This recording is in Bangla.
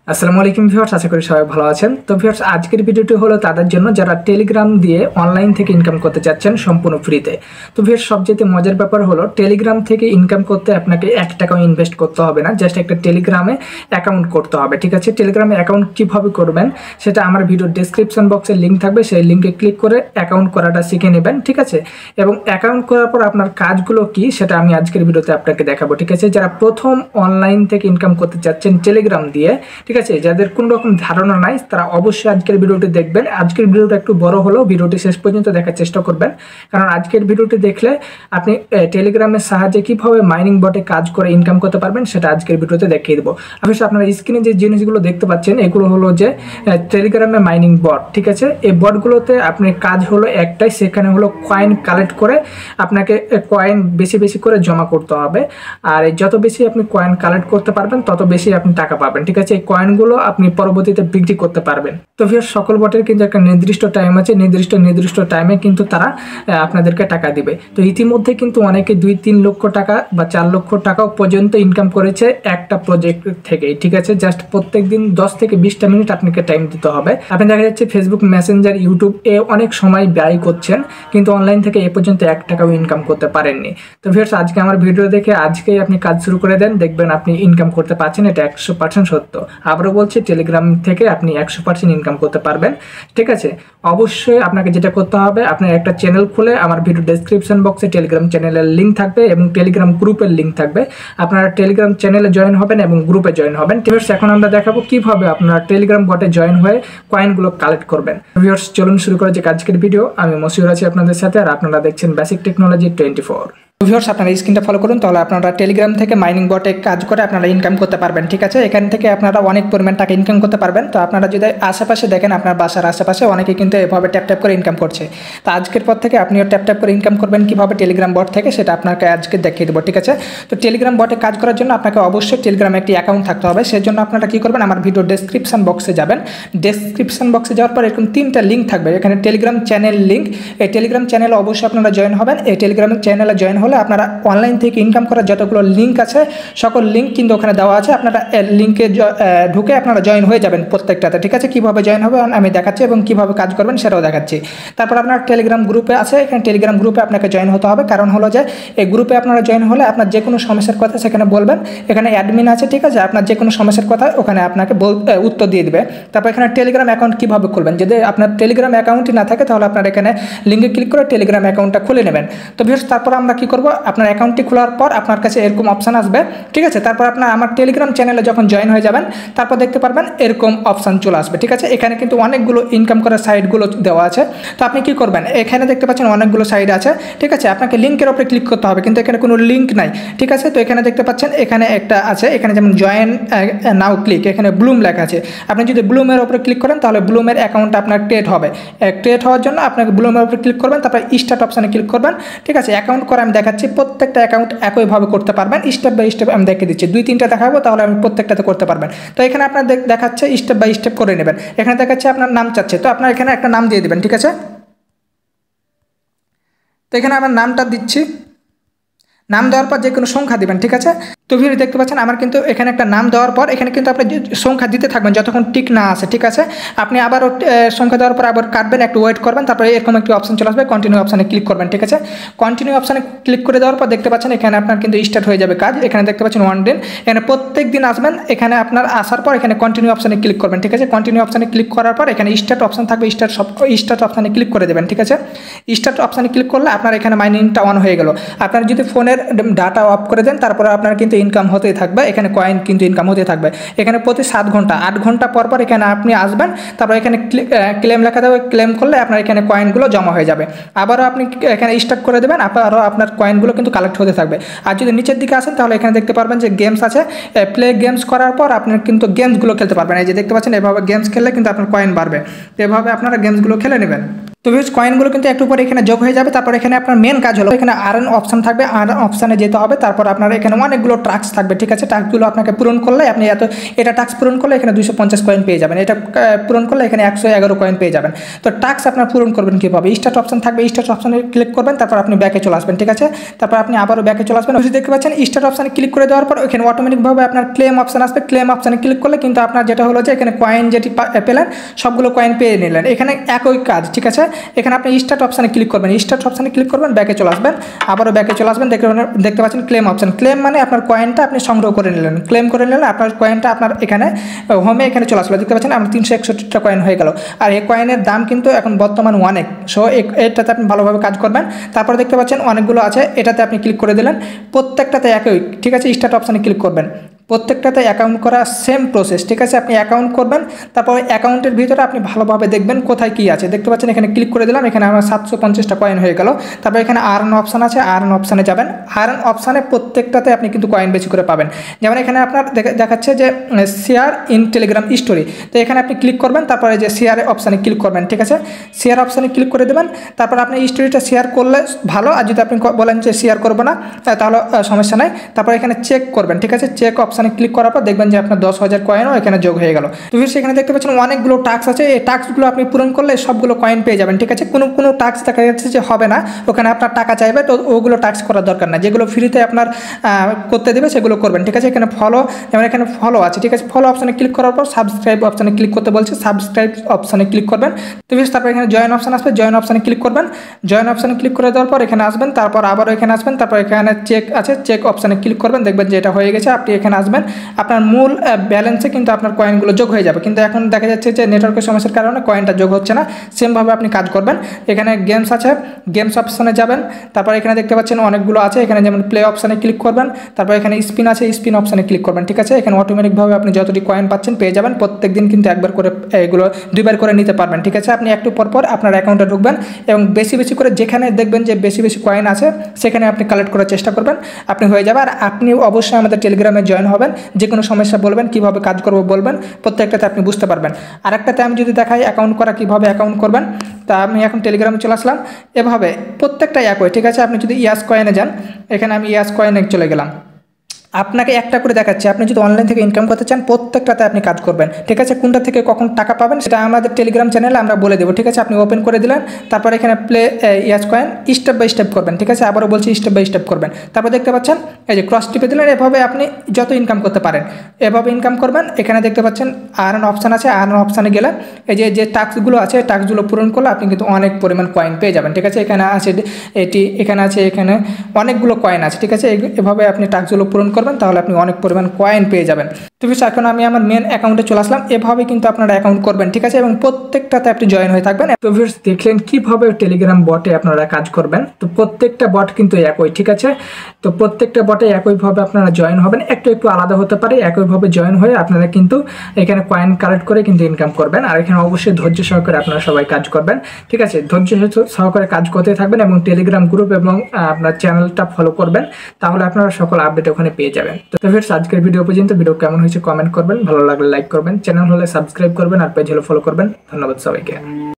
আসসালামু আলাইকুম ভিউয়ার্স, আশা করি সবাই ভালো আছেন। তো ভিউয়ার্স, আজকের ভিডিওটি হলো তাদের জন্য যারা টেলিগ্রাম দিয়ে অনলাইন থেকে ইনকাম করতে চাচ্ছেন সম্পূর্ণ ফ্রিতে। তো ভিউয়ার্স, সবচেয়ে মজার ব্যাপার হলো টেলিগ্রাম থেকে ইনকাম করতে আপনাকে 1 টাকাও ইনভেস্ট করতে হবে না, জাস্ট একটা টেলিগ্রামে অ্যাকাউন্ট করতে হবে। ঠিক আছে, টেলিগ্রামে অ্যাকাউন্ট কীভাবে করবেন সেটা আমার ভিডিওর ডেসক্রিপশন বক্সে লিঙ্ক থাকবে, সেই লিঙ্কে ক্লিক করে অ্যাকাউন্ট করাটা শিখে নেবেন। ঠিক আছে, এবং অ্যাকাউন্ট করার পর আপনার কাজগুলো কি সেটা আমি আজকের ভিডিওতে আপনাকে দেখাবো। ঠিক আছে, যারা প্রথম অনলাইন থেকে ইনকাম করতে চাচ্ছেন টেলিগ্রাম দিয়ে, ঠিক আছে, যাদের কোনো রকম ধারণা নাই তারা অবশ্যই আজকের ভিডিওটি দেখবেন। আজকের ভিডিওটা একটু বড় হলেও ভিডিওটি শেষ পর্যন্ত দেখার চেষ্টা করবেন, কারণ আজকের ভিডিওটি দেখলে আপনি টেলিগ্রামের সাহায্যে কীভাবে মাইনিং বটে কাজ করে ইনকাম করতে পারবেন সেটা আজকের ভিডিওতে দেখিয়ে দেবো। অবশ্যই আপনারা স্ক্রিনে যে জিনিসগুলো দেখতে পাচ্ছেন এগুলো হলো যে টেলিগ্রামে মাইনিং বট। ঠিক আছে, এই বটগুলোতে আপনি কাজ হলো একটাই, সেখানে হলো কয়েন কালেক্ট করে আপনাকে কয়েন বেশি বেশি করে জমা করতে হবে। আর যত বেশি আপনি কয়েন কালেক্ট করতে পারবেন তত বেশি আপনি টাকা পাবেন। ঠিক আছে, এই কয়েনগুলো আপনি পরবর্তীতে বিক্রি করতে পারবেন। তো ভিউয়ার্স, সকল বটের কিন্তু একটা নির্দিষ্ট টাইম আছে, নির্দিষ্ট টাইমে কিন্তু তারা আপনাদেরকে টাকা দিবে। তো ইতিমধ্যে কিন্তু অনেকে 2-3 লক্ষ টাকা বা 4 লক্ষ টাকাও পর্যন্ত ইনকাম করেছে একটা প্রজেক্ট থেকেই। ঠিক আছে, জাস্ট প্রত্যেক দিন 10 থেকে 20টা মিনিট আপনাকে টাইম দিতে হবে। আপনি দেখা যাচ্ছে ফেসবুক মেসেঞ্জার, ইউটিউব অনেক সময় ব্যয় করছেন, কিন্তু অনলাইন থেকে এ পর্যন্ত 1 টাকাও ইনকাম করতে পারেননি। তো ভিউয়ার্স, আজকে আমার ভিডিও দেখে আজকেই আপনি কাজ শুরু করে দেন, দেখবেন আপনি ইনকাম করতে পারছেন। এটা 100% সত্য। আবারও বলছি, টেলিগ্রাম থেকে আপনি 100% ইনকাম করতে পারবেন। ঠিক আছে, অবশ্যই আপনাকে যেটা করতে হবে, আপনার একটা চ্যানেল খুলে আমার ভিডিও ডেসক্রিপশন বক্সে টেলিগ্রাম চ্যানেলের লিঙ্ক থাকবে এবং টেলিগ্রাম গ্রুপের লিঙ্ক থাকবে। আপনারা টেলিগ্রাম চ্যানেলে জয়েন হবেন এবং গ্রুপে জয়েন হবেন। ভিউয়ার্স, এখন আমরা দেখাবো কিভাবে আপনারা টেলিগ্রাম বটে জয়েন হয়ে কয়েনগুলো কালেক্ট করবেন। ভিউয়ার্স, চলুন শুরু করা যাক আজকের ভিডিও। আমি মশিউর আছি আপনাদের সাথে, আর আপনারা দেখছেন বেসিক টেকনোলজি 24। ভিউয়ার্স, আপনারা স্ক্রিনটা ফলো করুন, তাহলে আপনারা টেলিগ্রাম থেকে মাইনিং বটে কাজ করে আপনারা ইনকাম করতে পারবেন। ঠিক আছে, এখান থেকে আপনারা অনেক পরিমাণ টাকা ইনকাম করতে পারবেন। তো আপনারা যদি আশেপাশে দেখেন, আপনার বাসার আশেপাশে অনেকে কিন্তু এভাবে ট্যাপ করে ইনকাম করছে। তো আজকের পর থেকে আপনিও ট্যাপ করে ইনকাম করবেন কীভাবে টেলিগ্রাম বট থেকে, সেটা আপনাকে আজকে দেখিয়ে দেবো। ঠিক আছে, তো টেলিগ্রাম বটে কাজ করার জন্য আপনাকে অবশ্যই টেলিগ্রামে একটি অ্যাকাউন্ট থাকতে হবে। সেই জন্য আপনারা কী করবেন, আমার ভিডিও ডেসক্রিপশন বক্সে যাবেন। ডেসক্রিপশন বক্সে যাওয়ার পর এরকম 3টা লিঙ্ক থাকবে, এখানে টেলিগ্রাম চ্যানেল লিঙ্ক। এই টেলিগ্রাম চ্যানেলে অবশ্যই আপনারা জয়েন হবেন। এই টেলিগ্রাম চ্যানেলে জয়েন হলে আপনারা অনলাইন থেকে ইনকাম করার যতগুলো লিঙ্ক আছে সকল লিঙ্ক কিন্তু ওখানে দেওয়া আছে। আপনারা লিঙ্কে ঢুকে আপনারা জয়েন হয়ে যাবেন প্রত্যেকটাতে। ঠিক আছে, কীভাবে জয়েন হবে আমি দেখাচ্ছি এবং কীভাবে কাজ করবেন সেটাও দেখাচ্ছি। তারপর আপনার টেলিগ্রাম গ্রুপে আছে, এখানে টেলিগ্রাম গ্রুপে আপনাকে জয়েন হতে হবে। কারণ হলো যে এই গ্রুপে আপনারা জয়েন হলে আপনার যে কোনো সমস্যার কথা সেখানে বলবেন। এখানে অ্যাডমিন আছে, ঠিক আছে, আপনার যে কোনো সমস্যার কথা ওখানে আপনাকে উত্তর দিয়ে দেবে। তারপর এখানে টেলিগ্রাম অ্যাকাউন্ট কীভাবে খুলবেন, যদি আপনার টেলিগ্রাম অ্যাকাউন্টই না থাকে তাহলে আপনার এখানে লিঙ্কে ক্লিক করে টেলিগ্রাম অ্যাকাউন্টটা খুলে নেবেন। তো ভিউয়ার্স, তারপর আমরা কী করবো, আপনার অ্যাকাউন্টটি খোলার পর আপনার কাছে এরকম অপশান আসবে। ঠিক আছে, তারপর আপনার আমার টেলিগ্রাম চ্যানেলে যখন জয়েন হয়ে যাবেন তারপর দেখতে পারবেন এরকম অপশান চলে আসবে। ঠিক আছে, এখানে কিন্তু অনেকগুলো ইনকাম করার সাইটগুলো দেওয়া আছে। তো আপনি কি করবেন, এখানে দেখতে পাচ্ছেন অনেকগুলো সাইট আছে। ঠিক আছে, আপনাকে লিঙ্কের ওপরে ক্লিক করতে হবে, কিন্তু এখানে কোনো লিঙ্ক নাই। ঠিক আছে, তো এখানে দেখতে পাচ্ছেন এখানে একটা আছে, এখানে যেমন জয়েন নাও ক্লিক, এখানে ব্লুম লেখা আছে। আপনি যদি ব্লুমের ওপরে ক্লিক করেন তাহলে ব্লুমের অ্যাকাউন্টটা আপনার ক্রিয়েট হবে। ক্রিয়েট হওয়ার জন্য আপনাকে ব্লুমের ওপরে ক্লিক করবেন, তারপর স্টার্ট অপশানে ক্লিক করবেন। ঠিক আছে, অ্যাকাউন্ট করে আমি দেখাচ্ছি, প্রত্যেকটা অ্যাকাউন্ট একইভাবে করতে পারবেন। স্টেপ বাই স্টেপ আমি দেখিয়ে দিচ্ছি, 2-3টা দেখাবো, তাহলে আমি প্রত্যেকটাতে করতে পারবেন। তো এখানে আপনার দেখাচ্ছে স্টেপ বাই স্টেপ করে নেবেন। এখানে দেখাচ্ছে আপনার নাম চাচ্ছে, তো আপনার এখানে একটা নাম দিয়ে দেবেন। ঠিক আছে, তো এখানে আমার নামটা দিচ্ছি, নাম দেওয়ার পর যে কোনো সংখ্যা দিবেন। ঠিক আছে, তো ভিডিও দেখতে পাচ্ছেন আমার কিন্তু এখানে একটা নাম দেওয়ার পর এখানে কিন্তু আপনি সংখ্যা দিতে থাকবেন যতক্ষণ টিক না আসে। ঠিক আছে, আপনি আবারও সংখ্যা দেওয়ার পর আবার কাটবেন, একটু ওয়েট করবেন, তারপরে এরকম একটি অপশন চলে আসবে, কন্টিনিউ অপশানে ক্লিক করবেন। ঠিক আছে, কন্টিনিউ অপশানে ক্লিক করে দেওয়ার পর দেখতে পাচ্ছেন এখানে আপনার কিন্তু স্টার্ট হয়ে যাবে কাজ। এখানে দেখতে পাচ্ছেন 1 দিন, এখানে প্রত্যেক দিন আসবেন। এখানে আপনার আসার পর এখানে কন্টিনিউ অপশানে ক্লিক করবেন। ঠিক আছে, কন্টিনিউ অপশানে ক্লিক করার পর এখানে স্টার্ট অপশান থাকবে, স্টার্ট অপশানে ক্লিক করে দেবেন। ঠিক আছে, স্টার্ট অপশানে ক্লিক করলে আপনার এখানে মাইনিংটা অন হয়ে গেল। আপনার যদি ফোনের ডাটা অফ করে দেন তারপরে আপনার কিন্তু ইনকাম হতেই থাকবে, এখানে কয়েন কিন্তু ইনকাম হতে থাকবে। এখানে প্রতি 7 ঘন্টা 8 ঘন্টা পর পর এখানে আপনি আসবেন, তারপর এখানে ক্লেম লেখা দেবে, ক্লেম করলে আপনার এখানে কয়েনগুলো জমা হয়ে যাবে। আবারও আপনি এখানে স্টার্ট করে দেবেন, আবারও আপনার কয়েনগুলো কিন্তু কালেক্ট হতে থাকবে। আর যদি নিচের দিকে আসেন তাহলে এখানে দেখতে পারবেন যে গেমস আছে, প্লে গেমস করার পর আপনার কিন্তু গেমসগুলো খেলতে পারবেন। এই যে দেখতে পাচ্ছেন এভাবে গেমস খেললে কিন্তু আপনার কয়েন বাড়বে, এভাবে আপনারা গেমসগুলো খেলে নেবেন। তো ভিউয়ার্স কয়েনগুলো কিন্তু একটু পরে এখানে যোগ হয়ে যাবে। তারপর এখানে আপনার মেন কাজ হলো এখানে আর্ন অপশন থাকবে, আর্ন অপশানে যেতে হবে। তারপর আপনার এখানে অনেকগুলো টাস্ক থাকবে, ঠিক আছে। টাস্কগুলো আপনাকে পূরণ করলে আপনি এটা টাস্ক পূরণ করলে এখানে 250 কয়েন পেয়ে যাবেন, এটা পূরণ করলে এখানে 111 কয়েন পেয়ে যাবেন। তো টাস্ক আপনার পূরণ করবেন কীভাবে, স্টার্ট অপশন থাকবে, স্টার্ট অপশনে ক্লিক করবেন, তারপর আপনি ব্যাকে চলে আসবেন, ঠিক আছে। তারপর আপনি আবারও ব্যাকে চলে আসবেন। দেখতে পাচ্ছেন স্টার্ট অপশানে ক্লিক করে দেওয়ার পর এখানে অটোমেটিকভাবে আপনার ক্লেম অপশন আসবে। ক্লেম অপশানে ক্লিক করলে কিন্তু আপনার যেটা হলো যে এখানে কয়েন যেটি পেলেন সবগুলো কয়েন পেয়ে নিলেন। এখানে একই কাজ, ঠিক আছে। এখানে আপনি স্টার্ট অপশানে ক্লিক করবেন, স্টার্ট অপশানে ক্লিক করবেন, ব্যাকে চলে আসবেন, আবারও ব্যাকে চলে আসবেন। দেখতে পাচ্ছেন ক্লেম অপশন। ক্লেম মানে আপনার কয়েনটা আপনি সংগ্রহ করে নিলেন, ক্লেম করে নিলেন, আপনার কয়েনটা আপনার এখানে হোমে এখানে চলে আসলো। দেখতে পাচ্ছেন আমার 361টা কয়েন হয়ে গেল। আর এই কয়েনের দাম কিন্তু এখন বর্তমান অনেক। সো এটাতে আপনি ভালোভাবে কাজ করবেন। তারপর দেখতে পাচ্ছেন অনেকগুলো আছে, এটাতে আপনি ক্লিক করে দিলেন, প্রত্যেকটাতে একই, ঠিক আছে। স্টার্ট অপশানে ক্লিক করবেন, প্রত্যেকটাতে অ্যাকাউন্ট করা সেম প্রসেস, ঠিক আছে। আপনি অ্যাকাউন্ট করবেন, তারপর অ্যাকাউন্টের ভিতরে আপনি ভালোভাবে দেখবেন কোথায় কী আছে। দেখতে পাচ্ছেন এখানে ক্লিক করে দিলাম, এখানে আমার 750টা কয়েন হয়ে গেল। তারপর এখানে আর্ন অপশান আছে, আর্ন অপশানে যাবেন। আর্ন অপশানে প্রত্যেকটাতে আপনি কিন্তু কয়েন বেশি করে পাবেন। যেমন এখানে আপনার দেখাচ্ছে যে শেয়ার ইন টেলিগ্রাম স্টোরি, তো এখানে আপনি ক্লিক করবেন, তারপরে যে শেয়ার অপশানে ক্লিক করবেন, ঠিক আছে। শেয়ার অপশানে ক্লিক করে দেবেন, তারপর আপনি স্টোরিটা শেয়ার করলে ভালো, আর যদি আপনি বলেন যে শেয়ার করবো না তাহলে সমস্যা নাই। তারপর এখানে চেক করবেন, ঠিক আছে। চেক অপশানে ক্লিক করার পর দেখবেন যে আপনার 10,000 কয়েনও এখানে যোগ হয়ে গেল। তো সেখানে দেখতে পাচ্ছেন অনেকগুলো টাস্ক আছে, এই টাস্কগুলো আপনি পূরণ করলে সবগুলো কয়েন পেয়ে যাবেন, ঠিক আছে। কোনো টাস্ক দেখা যাচ্ছে যে হবে না, ওখানে আপনার টাকা চাইবে, তো ওগুলো টাস্ক করার দরকার না। যেগুলো ফ্রিতে আপনার করতে দেবে সেগুলো করবেন, ঠিক আছে। এখানে ফলো, যেমন এখানে ফলো আছে, ঠিক আছে। ফলো অপশানে ক্লিক করার পর সাবস্ক্রাইব অপশানে ক্লিক করতে বলছে, সাবস্ক্রাইব অপশানে ক্লিক করবেন। তো তারপর এখানে জয়েন অপশান আসবে, জয়েন অপশানে ক্লিক করবেন। জয়েন অপশানে ক্লিক করে দেওয়ার পর এখানে আসবেন, তারপর আবারও এখানে আসবেন, তারপর এখানে চেক আছে, চেক অপশানে ক্লিক করবেন, দেখবেন যে এটা হয়ে গেছে। আপনি এখানে আসবেন, আপনার মূল ব্যালেন্সে কিন্তু আপনার কয়েনগুলো যোগ হয়ে যাবে, কিন্তু এখন দেখা যাচ্ছে যে নেটওয়ার্কের সমস্যার কারণে কয়েনটা যোগ হচ্ছে না। সেমভাবে আপনি কাজ করবেন। এখানে গেমস আছে, গেমস অপশানে যাবেন, তারপর এখানে দেখতে পাচ্ছেন অনেকগুলো আছে, এখানে যেমন প্লে অপশানে ক্লিক করবেন, তারপর এখানে স্পিন আছে, স্পিন অপশানে ক্লিক করবেন, ঠিক আছে। এখানে অটোমেটিকভাবে আপনি যতটি কয়েন পাচ্ছেন পেয়ে যাবেন। প্রত্যেক দিন কিন্তু একবার করে এগুলো 2বার করে নিতে পারবেন, ঠিক আছে। আপনি একটু পর আপনার অ্যাকাউন্টে ঢুকবেন এবং বেশি বেশি করে যেখানে দেখবেন যে বেশি বেশি কয়েন আছে সেখানে আপনি কালেক্ট করার চেষ্টা করবেন, আপনি হয়ে যাবে। আর আপনি অবশ্যই আমাদের টেলিগ্রামে জয়েন হবেন, যে কোনো সমস্যা বলবেন, কীভাবে কাজ করবো বলবেন, প্রত্যেকটাতে আপনি বুঝতে পারবেন। আরেকটাতে আমি যদি দেখাই অ্যাকাউন্ট করা কীভাবে অ্যাকাউন্ট করবেন, তা আমি এখন টেলিগ্রামে চলে আসলাম। এভাবে প্রত্যেকটাই একই, ঠিক আছে। আপনি যদি ইয়াস কয়েনে যান, এখানে আমি ইয়াস কয়েনে চলে গেলাম। আপনাকে একটা করে দেখাচ্ছে, আপনি যদি অনলাইন থেকে ইনকাম করতে চান প্রত্যেকটাতে আপনি কাজ করবেন, ঠিক আছে। কোনটা থেকে কখন টাকা পাবেন সেটা আমাদের টেলিগ্রাম চ্যানেলে আমরা বলে দেবো, ঠিক আছে। আপনি ওপেন করে দিলেন, তারপর এখানে প্লে ইয়াস কয়েন স্টেপ বাই স্টেপ করবেন, ঠিক আছে। আবারও বলছি স্টেপ বাই স্টেপ করবেন। তারপর দেখতে পাচ্ছেন এই যে ক্রস টিপে দিলেন, এভাবে আপনি যত ইনকাম করতে পারেন এভাবে ইনকাম করবেন। এখানে দেখতে পাচ্ছেন আর্ন অপশান আছে, আর্ন অপশানে গেলে এই যে টাস্কগুলো আছে, টাস্কগুলো পূরণ করলে আপনি কিন্তু অনেক পরিমাণ কয়েন পেয়ে যাবেন, ঠিক আছে। এখানে আছে এটি, এখানে আছে, এখানে অনেকগুলো কয়েন আছে, ঠিক আছে। এভাবে আপনি টাস্কগুলো পূরণ করবেন, তাহলে আপনি অনেক পরিমাণ কয়েন পেয়ে যাবেন। তো এখন আমি আমার মেন অ্যাকাউন্টে চলে আসলাম। এভাবে কিন্তু আপনারা অ্যাকাউন্ট করবেন, ঠিক আছে, এবং প্রত্যেকটাতে আপনি জয়েন হয়ে থাকবেন। তো ভিউয়ার্স দেখলেন কিভাবে টেলিগ্রাম বটে আপনারা কাজ করবেন। তো প্রত্যেকটা বট কিন্তু একই, ঠিক আছে। তো প্রত্যেকটা বটে একইভাবে আপনারা জয়েন হবেন, একটু আলাদা হতে পারে। একইভাবে জয়েন হয়ে আপনারা কিন্তু এখানে কয়েন কালেক্ট করে কিন্তু ইনকাম করবেন। আর এখানে অবশ্যই ধৈর্য সহকারে আপনারা সবাই কাজ করবেন, ঠিক আছে। ধৈর্য সহকারে কাজ করতে থাকবেন এবং টেলিগ্রাম গ্রুপ এবং আপনার চ্যানেলটা ফলো করবেন, তাহলে আপনারা সকল আপডেট ওখানে পেয়ে যাবেন। তো ভিউয়ার্স আজকের ভিডিও পর্যন্ত। ভিডিও কেমন হয়েছে কমেন্ট করবেন, ভালো লাগলে লাইক করবেন, চ্যানেল হলে সাবস্ক্রাইব করবেন, আর পেজ হলে ফলো করবেন। ধন্যবাদ সবাইকে।